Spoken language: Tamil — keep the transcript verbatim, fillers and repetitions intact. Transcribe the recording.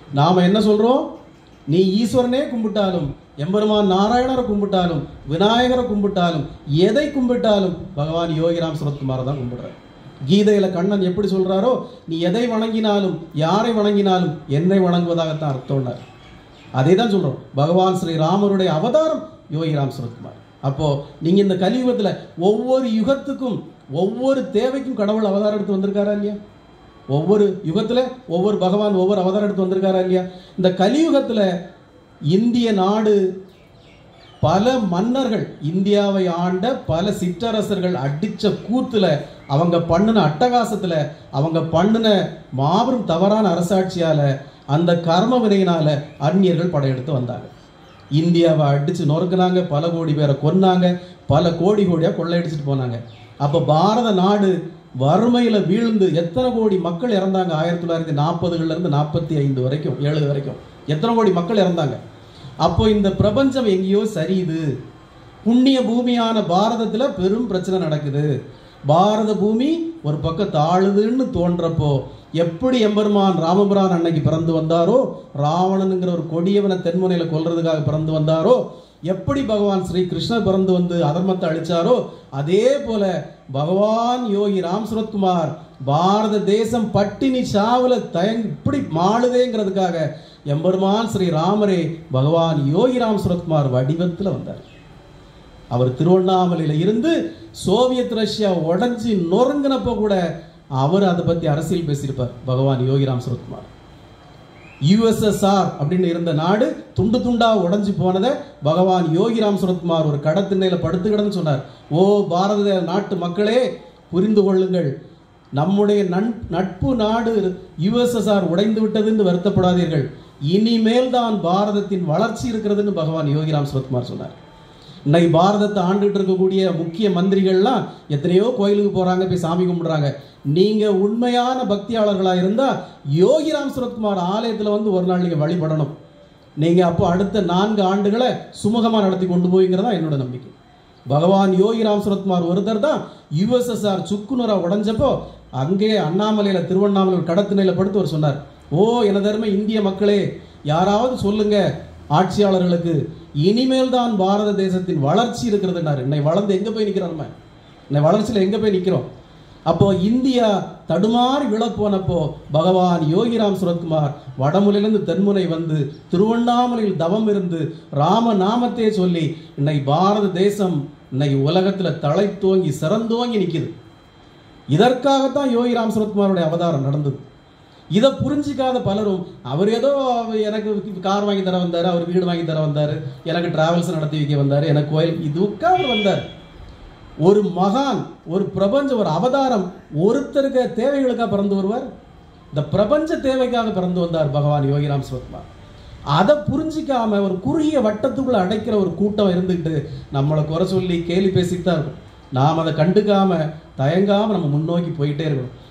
நாம் என்ன சொல்கிறோம்? நீ ஈஸ்வரனே கும்பிட்டாலும், எம்பெருமான் நாராயணரை கும்பிட்டாலும், விநாயகரை கும்பிட்டாலும், எதை கும்பிட்டாலும் பகவான் யோகிராம் சுரத்குமாரை தான் கும்பிடுறார். கீதையில் கண்ணன் எப்படி சொல்கிறாரோ, நீ எதை வணங்கினாலும் யாரை வணங்கினாலும் என்னை வணங்குவதாகத்தான் அர்த்தம்னார். அதே தான் சொல்கிறோம். பகவான் ஸ்ரீராமருடைய அவதாரம் யோகிராம் சுரத்குமார். அப்போது நீங்கள் இந்த கலியுகத்தில் ஒவ்வொரு யுகத்துக்கும் ஒவ்வொரு தேவைக்கும் கடவுள் அவதாரம் எடுத்து வந்திருக்காரா இல்லையா? ஒவ்வொரு யுகத்தில் ஒவ்வொரு பகவான் ஒவ்வொரு அவதாரம் எடுத்து வந்திருக்காரா இல்லையா? இந்த கலியுகத்தில் இந்திய நாடு பல மன்னர்கள், இந்தியாவை ஆண்ட பல சிற்றரசர்கள் அடித்த கூத்தில், அவங்க பண்ணின அட்டகாசத்தில், அவங்க பண்ணின மாபெரும் தவறான அரசாட்சியால், அந்த கர்ம வினையினால் அந்நியர்கள் படையெடுத்து வந்தாங்க. இந்தியாவை அடித்து நொறுக்குனாங்க, பல கோடி பேரை கொன்னாங்க, பல கோடி கோடியாக கொள்ளையடிச்சிட்டு போனாங்க. அப்போ பாரத நாடு வறுமையில் வீழ்ந்து எத்தனை கோடி மக்கள் இறந்தாங்க? ஆயிரத்தி தொள்ளாயிரத்தி நாற்பதுகள்லேருந்து நாற்பத்தி ஐந்து வரைக்கும், ஏழு வரைக்கும் எத்தனை கோடி மக்கள் இறந்தாங்க? அப்போ இந்த பிரபஞ்சம் எங்கேயோ சரியுது. புண்ணிய பூமியான பாரதத்தில் பெரும் பிரச்சனை நடக்குது. பாரத பூமி ஒரு பக்கம் தாழுதுன்னு தோன்றப்போ, எப்படி எம்பெருமான் ராமபிரான் அன்னைக்கு பிறந்து வந்தாரோ, ராவணனுங்கிற ஒரு கொடியவனை தென்முனையில் கொல்றதுக்காக பிறந்து வந்தாரோ, எப்படி பகவான் ஸ்ரீ கிருஷ்ணர் பிறந்து வந்து அதர்மத்தை அழிச்சாரோ, அதே போல பகவான் யோகி ராம் சுரத்குமார் பாரத தேசம் பட்டினி சாவல தயங் இப்படி மாளுதேங்கிறதுக்காக எம்பெருமான் ஸ்ரீ ராமரே பகவான் யோகி ராம் சுரத்குமார் வடிவத்தில் வந்தார். அவர் திருவண்ணாமலையில் இருந்து சோவியத் ரஷ்யா உடஞ்சி நொறுங்கினப்போ கூட அவர் அதை பற்றி அரசியல் பேசியிருப்பார். பகவான் யோகிராம் சுரத்குமார் யுஎஸ்எஸ்ஆர் அப்படின்னு இருந்த நாடு துண்டு துண்டா உடஞ்சி போனதை பகவான் யோகிராம் சுரத்குமார் ஒரு கடத்திண்ணையில் படுத்துக்கிடன்னு சொன்னார். ஓ பாரத நாட்டு மக்களே, புரிந்து கொள்ளுங்கள், நம்முடைய நன் நட்பு நாடு யுஎஸ்எஸ்ஆர் உடைந்து விட்டதுன்னு வருத்தப்படாதீர்கள், இனிமேல் தான் பாரதத்தின் வளர்ச்சி இருக்கிறதுன்னு பகவான் யோகிராம் சுரத்குமார் சொன்னார். இன்னைக்கு பாரதத்தை ஆண்டுகிட்டு இருக்கக்கூடிய முக்கிய மந்திரிகள்லாம் எத்தனையோ கோயிலுக்கு போகிறாங்க, போய் சாமி கும்பிடுறாங்க. நீங்கள் உண்மையான பக்தியாளர்களாக இருந்தால் யோகிராம் சுரத்குமார் ஆலயத்தில் வந்து ஒரு நாள் நீங்கள் வழிபடணும். நீங்கள் அப்போ அடுத்த நான்கு ஆண்டுகளை சுமூகமாக நடத்தி கொண்டு போய்ங்கிறதா என்னோட நம்பிக்கை. பகவான் யோகிராம் சுரத்குமார் ஒருத்தர் தான் யுஎஸ்எஸ்ஆர் சுக்குநூறாக உடஞ்சப்போ அங்கே அண்ணாமலையில் திருவண்ணாமலை கடத்திணையில் படுத்து அவர் சொன்னார், ஓ எனதருமை இந்திய மக்களே, யாராவது சொல்லுங்க ஆட்சியாளர்களுக்கு, இனிமேல் தான் பாரத தேசத்தின் வளர்ச்சி இருக்கிறதுனாரு. இன்னை வளர்ந்து எங்கே போய் நிற்கிறோம்? நம்ம இன்னை வளர்ச்சியில் எங்கே போய் நிற்கிறோம்? அப்போ இந்தியா தடுமாறி விழப்போனப்போ பகவான் யோகிராம் சுரத்குமார் வடமுலையிலிருந்து தென்முனை வந்து திருவண்ணாமலையில் தவம் இருந்து ராம நாமத்தே சொல்லி இன்னைக்கு பாரத தேசம் இன்னைக்கு உலகத்தில் தலை தோங்கி சிறந்தோங்கி நிற்கிது. இதற்காகத்தான் யோகிராம் சுரத்குமாருடைய அவதாரம் நடந்தது. இதை புரிஞ்சிக்காத பலரும், அவர் ஏதோ எனக்கு கார் வாங்கி தர வந்தார், அவர் வீடு வாங்கி தர வந்தார், எனக்கு டிராவல்ஸ் நடத்தி வைக்க வந்தார், எனக்கு கோயில் இதுக்காக அவர் வந்தார். ஒரு மகான், ஒரு பிரபஞ்சம், ஒரு அவதாரம் ஒருத்தருக்கு தேவைகளுக்காக பிறந்து வருவார். இந்த பிரபஞ்ச தேவைக்காக பிறந்து வந்தார் பகவான் யோகிராம் சுரத்குமார். அதை புரிஞ்சிக்காம ஒரு குறுகிய வட்டத்துக்குள்ள அடைக்கிற ஒரு கூட்டம் இருந்துக்கிட்டு நம்மளை குறை சொல்லி கேலி பேசித்தான் இருக்கும். நாம் அதை கண்டுக்காம தயங்காம நம்ம முன்னோக்கி போயிட்டே இருக்கணும்.